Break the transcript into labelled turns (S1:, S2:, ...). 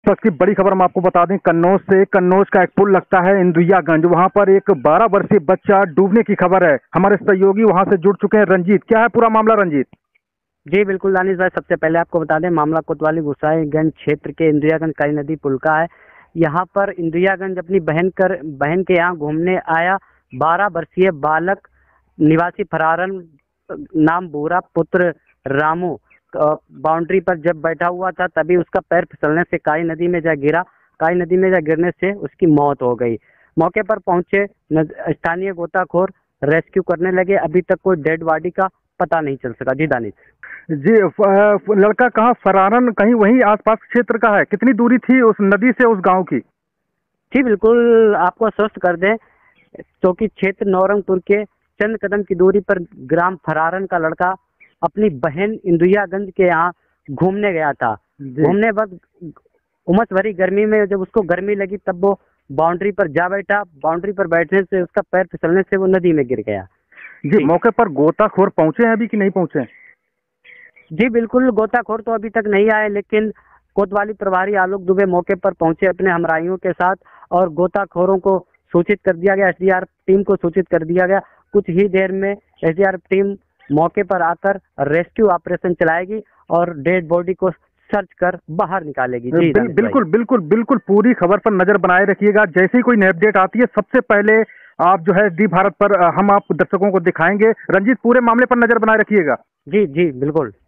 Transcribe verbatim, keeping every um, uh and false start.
S1: बस की बड़ी खबर हम आपको बता दें, कन्नौज से कन्नौज का एक पुल लगता है इंदुइयागंज, वहां पर एक बारह वर्षीय बच्चा डूबने की खबर है। हमारे सहयोगी वहां से जुड़ चुके हैं। रंजीत, क्या है पूरा मामला रंजीत?
S2: जी बिल्कुल दानिश भाई, सबसे पहले आपको बता दें मामला कोतवाली गोसाईगंज क्षेत्र के इंदुइयागंज काली नदी पुल का है। यहाँ पर इंदुइयागंज अपनी बहन कर बहन के यहाँ घूमने आया बारह वर्षीय बालक निवासी फरारन नाम बूरा पुत्र रामू बाउंड्री पर जब बैठा हुआ था तभी उसका पैर फिसलने से काली नदी में जा गिरा। काली नदी में जा गिरने से उसकी मौत हो गई। मौके पर पहुंचे स्थानीय गोताखोर रेस्क्यू करने लगे। अभी तक कोई डेड बॉडी का पता नहीं चल सका। जी दानिश
S1: जी, लड़का कहाँ फरारन कहीं वहीं आसपास क्षेत्र का है? कितनी दूरी थी उस नदी से उस गांव की?
S2: जी बिल्कुल, आपको स्वस्थ कर दें चौकी क्षेत्र नौरंगपुर के चंद कदम की दूरी पर ग्राम फरारन का लड़का अपनी बहन इंदुइयागंज के यहाँ घूमने गया था। घूमने वक्त उमस भरी गर्मी में जब उसको गर्मी लगी तब वो बाउंड्री पर जा बैठा। बाउंड्री पर बैठने से उसका पैर फिसलने से वो नदी में गिर गया।
S1: जी, मौके पर गोताखोर पहुंचे हैं अभी कि नहीं पहुंचे?
S2: जी बिल्कुल, गोताखोर तो अभी तक नहीं आए, लेकिन कोतवाली प्रभारी आलोक दुबे मौके पर पहुंचे अपने हमराइयों के साथ और गोताखोरों को सूचित कर दिया गया। एसडीआरएफ टीम को सूचित कर दिया गया। कुछ ही देर में एसडीआरएफ टीम मौके पर आकर रेस्क्यू ऑपरेशन चलाएगी और डेड बॉडी को सर्च कर बाहर निकालेगी। जी
S1: बिल, बिल्कुल बिल्कुल बिल्कुल पूरी खबर पर नजर बनाए रखिएगा। जैसे ही कोई नई अपडेट आती है सबसे पहले आप जो है डी भारत पर हम आप दर्शकों को दिखाएंगे। रंजीत, पूरे मामले पर नजर बनाए रखिएगा।
S2: जी जी बिल्कुल।